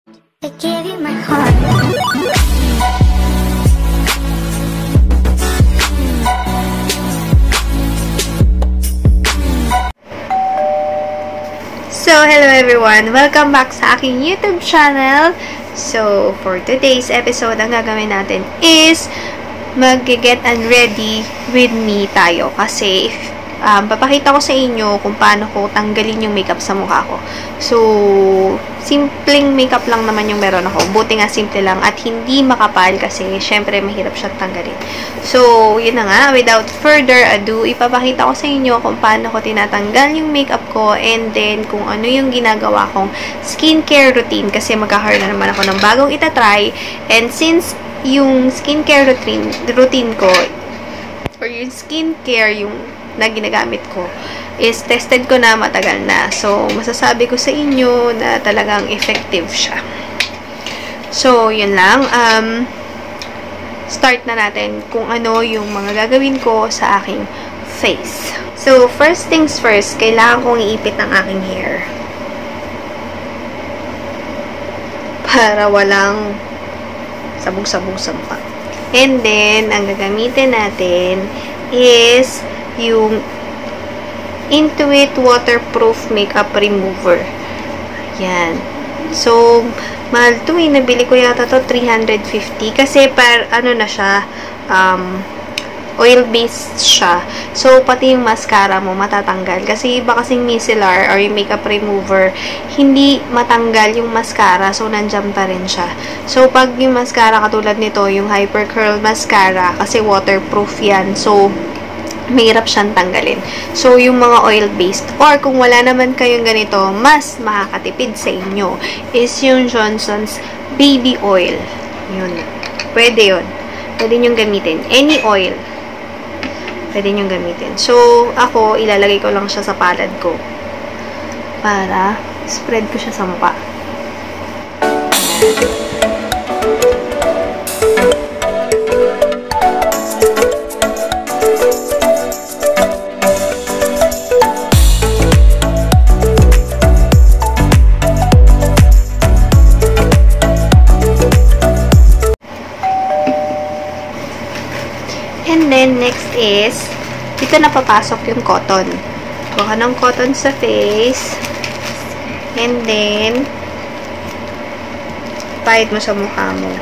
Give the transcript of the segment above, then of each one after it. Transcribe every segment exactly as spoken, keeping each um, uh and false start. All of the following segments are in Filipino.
I gave you my heart. So, hello everyone! Welcome back sa aking YouTube channel. So, for today's episode, ang gagawin natin is mag-get and ready with me tayo. Kasi, um, papakita ko sa inyo kung paano ko tanggalin yung makeup sa mukha ko. So, simpleng makeup lang naman yung meron ako. Buti nga simple lang at hindi makapal kasi syempre mahirap siyang tanggalin. So, yun na nga. Without further ado, ipapakita ko sa inyo kung paano ko tinatanggal yung makeup ko and then kung ano yung ginagawa kong skincare routine kasi magkakaroon na naman ako ng bagong itatry. And since yung skincare routine, routine ko or yung skincare yung na ginagamit ko is tested ko na matagal na. So, masasabi ko sa inyo na talagang effective siya. So, yun lang. Um, start na natin kung ano yung mga gagawin ko sa aking face. So, first things first, kailangan kong iipit ang aking hair. Para walang sabog-sabog sa mukha. And then, ang gagamitin natin is yung Intuit Waterproof Makeup Remover. Yan. So, mahal to eh. Nabili ko yata to three hundred fifty. Kasi par, ano na siya, um, oil-based siya. So, pati yung mascara mo matatanggal. Kasi iba kasing micellar or yung makeup remover, hindi matanggal yung mascara. So, nandyan pa rin siya. So, pag yung mascara katulad nito, yung Hyper Curl Mascara, kasi waterproof yan. So, mahirap siyang tanggalin. So, yung mga oil-based or kung wala naman kayong ganito, mas makakatipid sa inyo is yung Johnson's Baby Oil. Yun. Pwede yun. Pwede nyong gamitin. Any oil. Pwede nyong gamitin. So, ako, ilalagay ko lang siya sa palad ko para spread ko siya sa mukha. And then, next is, dito na papasok yung cotton. Kuha ka ng cotton sa face. And then, pahit mo sa mukha mo.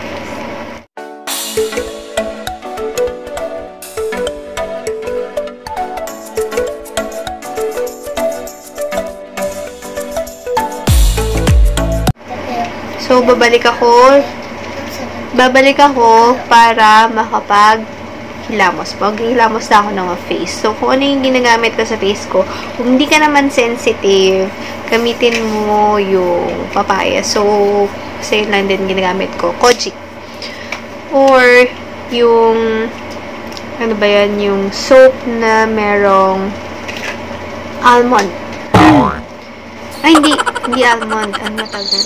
So, babalik ako. Babalik ako para makapag hilamos. Mag-hilamos na ako ng face. So, kung ano yung ginagamit ko sa face ko, kung hindi ka naman sensitive, gamitin mo yung papaya. So, kasi yun lang din ginagamit ko. Kojic. Or, yung, ano ba yan, yung soap na merong almond. Ay, hindi. Hindi almond. Ano matagal?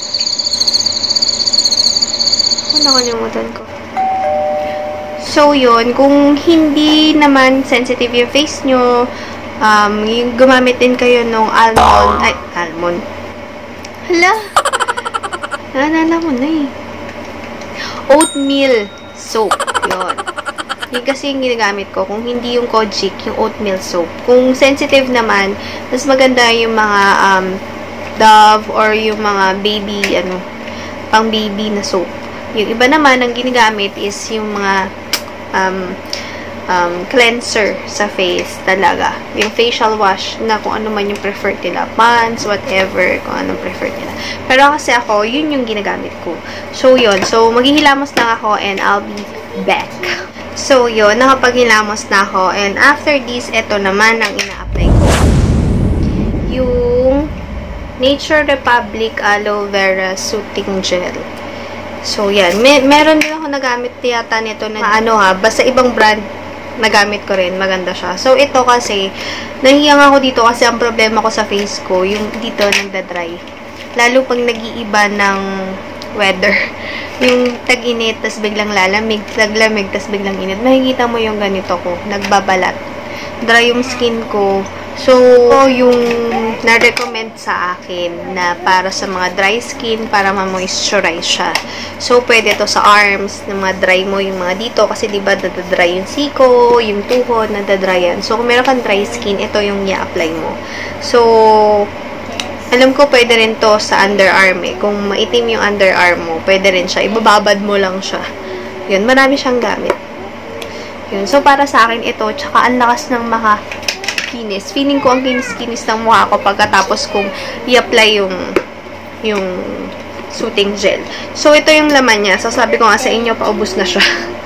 Ano nakalimutan ko? So, yun, kung hindi naman sensitive yung face nyo, um, yung gumamit din kayo nung almond, ay, almond. Hala! Naalala ko na eh. Oatmeal soap. Yun. Yung kasi yung ginagamit ko. Kung hindi yung Kojic, yung oatmeal soap. Kung sensitive naman, mas maganda yung mga um, Dove or yung mga baby, ano, pang baby na soap. Yung iba naman, ang ginagamit is yung mga Um, um, cleanser sa face talaga. Yung facial wash na kung ano man yung preferred nila. Pants, whatever, kung anong preferred nila. Pero kasi ako, yun yung ginagamit ko. So, yun. So, maghihilamos lang ako and I'll be back. So, yun. Nakapaghilamos na ako. And after this, eto naman ang ina-apply ko. Yung Nature Republic Aloe Vera Soothing Gel. So, yan. May, meron din ako nagamit yata nito na ano ha, basta ibang brand nagamit ko rin. Maganda siya. So, ito kasi, nahiyang ako dito kasi ang problema ko sa face ko, yung dito nagda-dry. Lalo pag nag-iiba ng weather. Yung tag-init, tas biglang lalamig, taglamig, tas biglang init. Makikita mo yung ganito ko. Nagbabalat. Dry yung skin ko. So, yung na-recommend sa akin na para sa mga dry skin, para ma-moisturize siya. So, pwede to sa arms, na mga dry mo yung mga dito, kasi diba nadadry yung siko, yung tuhod, nadadry yan. So, kung meron kang dry skin, ito yung i-apply mo. So, alam ko pwede rin to sa underarm eh. Kung maitim yung underarm mo, pwede rin siya. Ibababad mo lang siya. Yun, marami siyang gamit. Yun. So, para sa akin ito, tsaka ang lakas ng maka kinis. Feeling ko ang kinis-kinis ng mukha ko pagkatapos kong i-apply yung yung soothing gel. So, ito yung laman niya. So, sabi ko nga sa inyo, paubos na siya.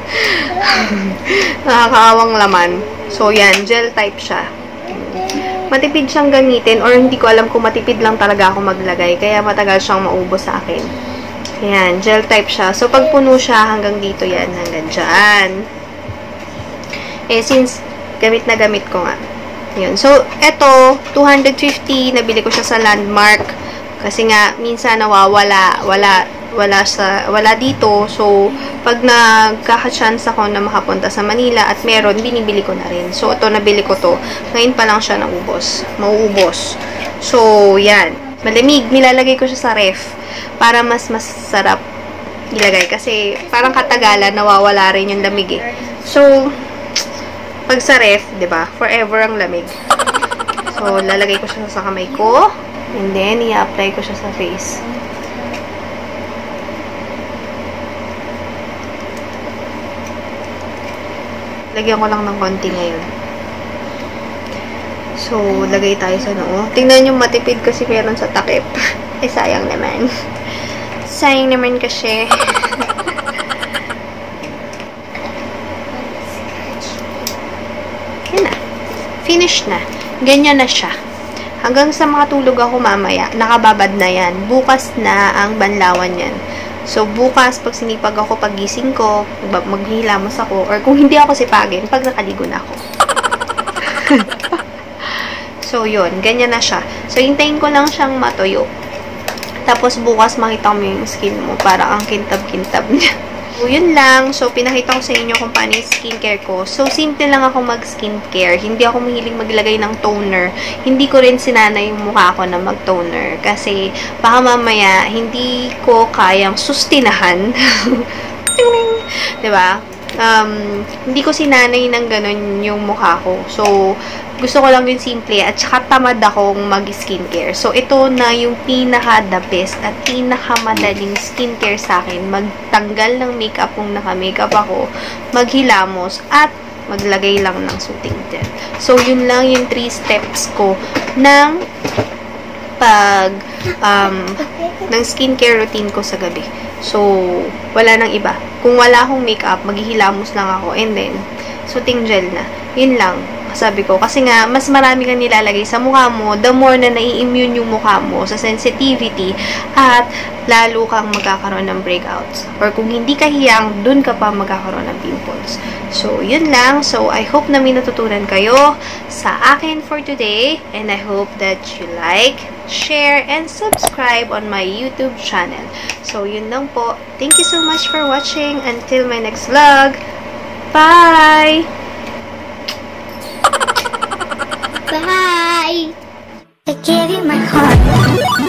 Nakakaawang laman. So, yan. Gel type siya. Matipid siyang gamitin or hindi ko alam kung matipid lang talaga ako maglagay. Kaya matagal siyang maubos sa akin. Yan. Gel type siya. So, pag puno siya, hanggang dito yan. Hanggang dyan. Eh, since gamit na gamit ko nga. Yun. So, eto, two hundred fifty, nabili ko siya sa Landmark. Kasi nga, minsan nawawala, wala, wala sa, wala dito. So, pag nagkaka-chance ako na makapunta sa Manila at meron, binibili ko na rin. So, ito, nabili ko to. Ngayon pa lang siya naubos. Mauubos. So, yan. Malamig. Nilalagay ko siya sa ref para mas masarap ilagay. Kasi, parang katagalan, nawawala rin yung lamig eh. So, pag sa ref, diba, forever ang lamig. So, lalagay ko siya sa kamay ko. And then, i-apply ko siya sa face. Lagyan ko lang ng konti ngayon. So, lagay tayo sa noo. Tingnan yung matipid kasi meron sa takip. Eh, sayang naman. Sayang naman kasi. Finish na. Ganyan na siya. Hanggang sa makatulog ako mamaya, nakababad na yan. Bukas na ang banlawan yan. So, bukas, pag sinipag ako, pagising ko, maghihilamos ako, or kung hindi ako sipagin, pag nakaligo na ako. So, yun. Ganyan na siya. So, hintayin ko lang siyang matuyo. Tapos, bukas, makita mo yung skin mo. Para ang kintab-kintab niya. So, yun lang. So, pinakita ko sa inyo kung paano yung skincare ko. So, simple lang ako mag-skincare. Hindi ako mahilig maglagay ng toner. Hindi ko rin sinanay yung mukha ko na mag-toner. Kasi, baka mamaya, hindi ko kayang sustinahan. Diba? Um, hindi ko sinanay ng ganun yung mukha ko. So, gusto ko lang yung simple at saka tamad akong mag-skincare. So, ito na yung pinaka-the best at pinaka-madaling skincare sa akin. Magtanggal ng makeup kung naka-makeup ako, maghilamos, at maglagay lang ng soothing gel. So, yun lang yung three steps ko ng pag um, ng skincare routine ko sa gabi. So, wala nang iba. Kung wala akong makeup, maghihilamos lang ako and then, soothing gel na. Yun lang. Sabi ko, kasi nga, mas marami kang nilalagay sa mukha mo, the more na nai-immune yung mukha mo sa sensitivity, at lalo kang magkakaroon ng breakouts. Or kung hindi ka hiyang, dun ka pa magkakaroon ng pimples. So, yun lang. So, I hope na may natutunan kayo sa akin for today, and I hope that you like, share, and subscribe on my YouTube channel. So, yun lang po. Thank you so much for watching. Until my next vlog. Bye! Bye. I gave you my heart.